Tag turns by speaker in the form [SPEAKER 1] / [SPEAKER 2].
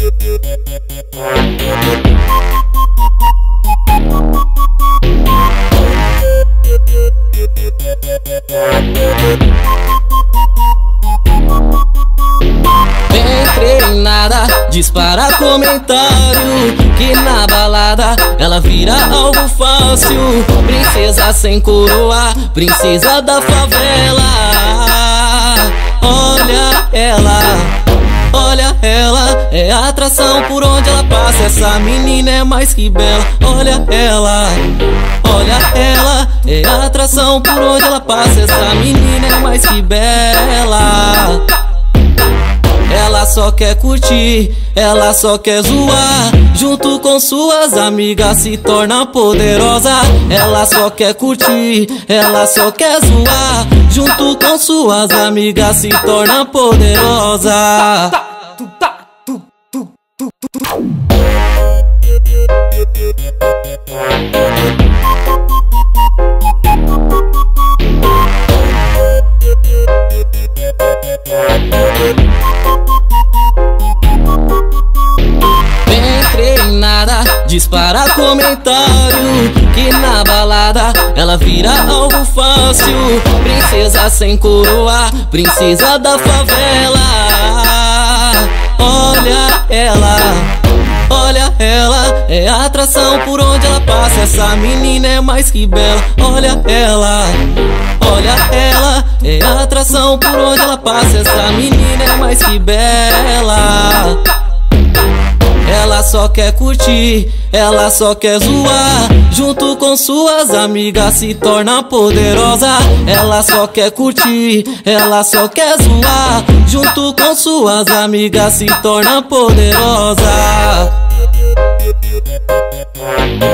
[SPEAKER 1] Bem treinada, dispara comentário, que na balada ela vira algo fácil. Princesa sem coroa, princesa da favela. Olha ela, é a atração por onde ela passa. Essa menina é mais que bela. Olha ela, é a atração por onde ela passa. Essa menina é mais que bela. Ela só quer curtir, ela só quer zoar. Junto com suas amigas se torna poderosa. Ela só quer curtir, ela só quer zoar. Junto com suas amigas se torna poderosa. Bem treinada, dispara comentário, que na balada ela vira algo fácil. Princesa sem coroa, princesa da favela. Olha ela, é a atração por onde ela passa. Essa menina é mais que bela. Olha ela, é a atração por onde ela passa. Essa menina é mais que bela. Ela só quer curtir, ela só quer zoar. Junto com suas amigas se torna poderosa. Ela só quer curtir, ela só quer zoar. Junto com suas amigas se torna poderosa.